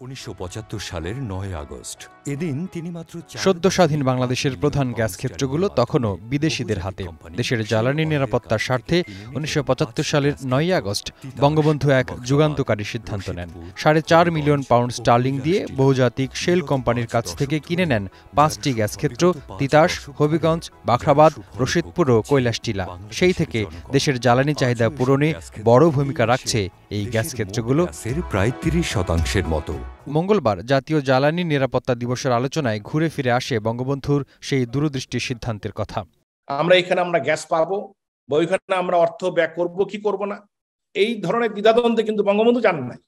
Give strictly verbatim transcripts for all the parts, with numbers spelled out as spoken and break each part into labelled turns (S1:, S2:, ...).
S1: উনিশশো পঁচাত্তর সালের নয় আগস্ট এদিন তিনি মাত্র
S2: সদ্য স্বাধীন বাংলাদেশের প্রধান গ্যাস ক্ষেত্রগুলো তখনও বিদেশিদের হাতে। দেশের জ্বালানি নিরাপত্তার স্বার্থে উনিশশো পঁচাত্তর সালের নয় আগস্ট বঙ্গবন্ধু এক যুগান্তকারী সিদ্ধান্ত নেন। সাড়ে চার মিলিয়ন পাউন্ড স্টার্লিং দিয়ে বহুজাতিক শেল কোম্পানির কাছ থেকে কিনে নেন পাঁচটি গ্যাস ক্ষেত্র তিতাস, হবিগঞ্জ, বাখরাবাদ, রশিদপুর ও কৈলাসটিলা। সেই থেকে দেশের জ্বালানি চাহিদা পূরণে বড় ভূমিকা রাখছে এই গ্যাস ক্ষেত্রগুলো,
S1: প্রায় তিরিশ শতাংশের মতো।
S2: মঙ্গলবার জাতীয় জ্বালানি নিরাপত্তা দিবসের আলোচনায় ঘুরে ফিরে আসে বঙ্গবন্ধুর সেই দূরদৃষ্টি সিদ্ধান্তের কথা।
S3: আমরা এখানে আমরা গ্যাস পাবো বা ওইখানে আমরা অর্থ ব্যয় করব কি করব না, এই ধরনের দ্বিধাদ্বন্দ্বে কিন্তু বঙ্গবন্ধু জানেন নাই।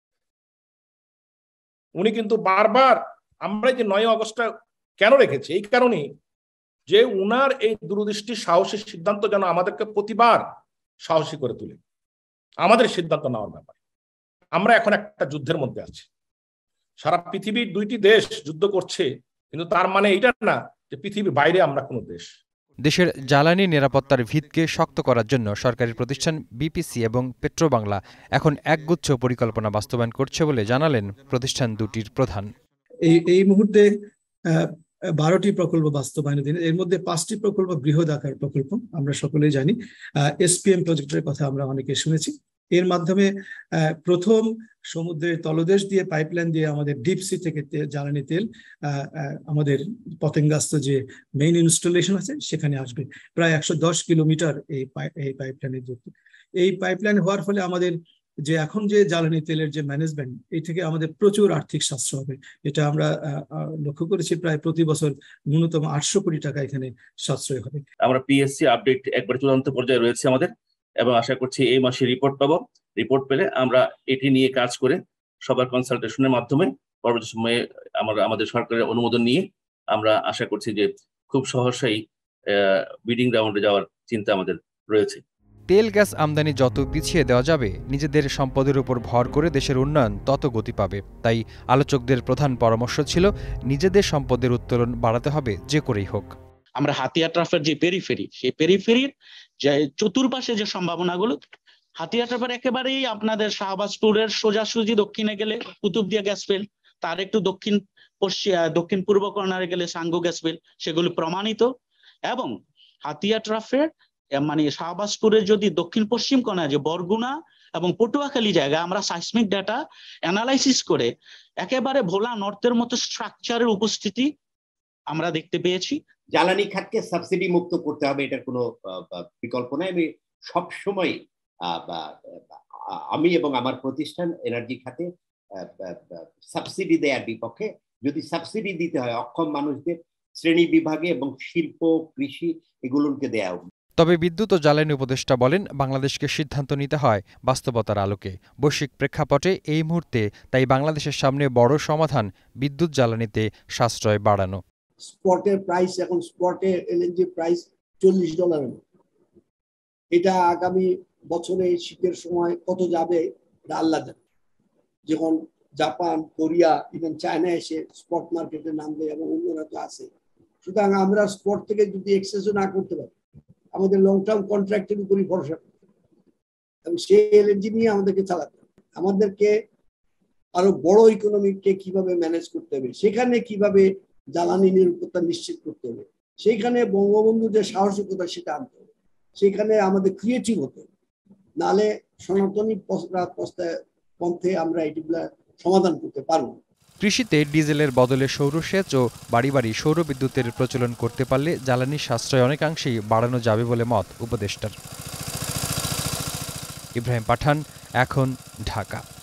S3: উনি কিন্তু বারবার আমরা যে নয় আগস্টটা কেন রেখেছি এই কারণেই যে উনার এই দূরদৃষ্টি সাহসী সিদ্ধান্ত যেন আমাদেরকে প্রতিবার সাহসী করে তুলে আমাদের সিদ্ধান্ত নেওয়ার ব্যাপারে। আমরা এখন একটা যুদ্ধের মধ্যে আছি, সারা পৃথিবীর দুইটি দেশ যুদ্ধ করছে, কিন্তু তার মানে এটা না যে পৃথিবীর বাইরে আমরা কোনো দেশ।
S2: দেশের জ্বালানি নিরাপত্তার ভিতকে শক্ত করার জন্য সরকারি প্রতিষ্ঠান বিপিসি এবং পেট্রোবাংলা এখন একগুচ্ছ পরিকল্পনা বাস্তবায়ন করছে বলে জানালেন প্রতিষ্ঠান দুটির প্রধান।
S4: এই এই মুহূর্তে বারোটি প্রকল্প বাস্তবায়নের, এর মধ্যে পাঁচটি প্রকল্প বৃহৎ আকার প্রকল্প। আমরা সকলেই জানি এসপিএম প্রজেক্টের কথা আমরা অনেকে শুনেছি। এর মাধ্যমে প্রথম সমুদ্রের তলদেশ দিয়ে পাইপলাইন দিয়ে আমাদের ডিপসি থেকে জ্বালানি তেল আমাদের পতেঙ্গাস্ত যে মেইন ইনস্টলেশন আছে সেখানে আসবে। প্রায় একশো দশ কিলোমিটার এই এই পাইপলাইনের যুক্ত। এই পাইপলাইন হওয়ার ফলে আমাদের যে এখন যে জ্বালানি তেলের যে ম্যানেজমেন্ট, এই থেকে আমাদের প্রচুর আর্থিক সাশ্রয় হবে। এটা আমরা লক্ষ্য করেছি, প্রায় প্রতি বছর ন্যূনতম আটশো কোটি টাকা এখানে সাশ্রয় হবে।
S5: আমরা পিএসসি আপডেট একবার চূড়ান্ত পর্যায়ে রয়েছে আমাদের, এবং আশা করছি এই মাসে রিপোর্ট পাবো। রিপোর্ট পেলে আমরা এটি নিয়ে কাজ করে সবার কনসালটেশনের মাধ্যমে পরবর্তী সময়ে আমরা আমাদের সরকারের অনুমোদন নিয়ে আমরা আশা করছি যে খুব সহসাই বিডিং রাউন্ডে যাওয়ার চিন্তা আমাদের রয়েছে।
S2: তেল গ্যাস আমদানি যত পিছিয়ে দেওয়া যাবে, নিজেদের সম্পদের উপর ভর করে দেশের উন্নয়ন তত গতি পাবে। তাই আলোচকদের প্রধান পরামর্শ ছিল নিজেদের সম্পদের উত্তোলন বাড়াতে হবে যে করেই হোক।
S6: আমরা হাতিয়া ট্রাফের যে পেরিফেরি, সেই পেরিফেরির যে চতুর্পাশে যে সম্ভাবনাগুলো, হাতিয়া ট্রাফের একেবারেই আপনাদের শাহবাজপুরের সোজাসুজি দক্ষিণে গেলে কুতুবদিয়া গ্যাস ফিল্ড, তার একটু দক্ষিণ পশ্চিম দক্ষিণ পূর্ব কর্নারে গেলে সাঙ্গু গ্যাস ফিল্ড, সেগুলো প্রমাণিত। এবং হাতিয়া ট্রাফের মানে শাহবাজপুরের যদি দক্ষিণ পশ্চিম কোণায় যে বরগুনা এবং পটুয়াখালী জায়গা আমরা সাইসমিক ডাটা অ্যানালাইসিস করে একেবারে ভোলা নর্থের মতো স্ট্রাকচারের উপস্থিতি আমরা দেখতে পেয়েছি।
S7: জ্বালানি খাতকে সাবসিডি মুক্ত করতে হবে, এটার কোনো বিকল্প নাই। আমি সবসময় আমি এবং আমার প্রতিষ্ঠান এনার্জি খাতে সাবসিডি দেওয়ার বিপক্ষে। যদি সাবসিডি দিতে হয় অক্ষম মানুষদের শ্রেণী বিভাগে এবং শিল্প, কৃষি এগুলোকে দেওয়া হবে।
S2: তবে বিদ্যুৎ ও জ্বালানি উপদেষ্টা বলেন, বাংলাদেশকে সিদ্ধান্ত নিতে হয় বাস্তবতার আলোকে। বৈশ্বিক প্রেক্ষাপটে এই মুহূর্তে তাই বাংলাদেশের সামনে বড় সমাধান বিদ্যুৎ জ্বালানিতে সাশ্রয় বাড়ানো।
S8: স্পটের প্রাইস এখন স্পটে এলএনজি প্রাইস চল্লিশ ডলারের মতো। এটা আগামী বছরে শীতের সময় কত যাবে আল্লাহ জানে। যখন জাপান, কোরিয়া, ইভেন চায়না এসে স্পট মার্কেটে নামবে এবং অন্যরা তো আছে, সুতরাং আমরা স্পট থেকে যদি এক্সেসও না করতে পারি, আমাদের লং টার্ম কন্ট্রাক্টের উপরই ভরসা করতে হবে এবং সেই এলএনজি নিয়ে আমাদেরকে চালাতে হবে। আমাদেরকে আরো বড় ইকোনমিকে কিভাবে ম্যানেজ করতে হবে, সেখানে কিভাবে জ্বালানি নিরাপত্তা নিশ্চিত করতে হবে, সেইখানে বঙ্গবন্ধু যে সাহসিকতা সেটা আনতে হবে, সেখানে আমাদের ক্রিয়েটিভ হতে হবে। নাহলে সনাতনী পন্থে আমরা এটিগুলা সমাধান করতে পারবো।
S2: কৃষিতে ডিজেলের বদলে সৌরসেচ ও বাড়ি বাড়ি সৌর বিদ্যুতের প্রচলন করতে পারলে জ্বালানির সাশ্রয় অনেকাংশেই বাড়ানো যাবে বলে মত উপদেষ্টার। ইব্রাহিম পাঠান, এখন, ঢাকা।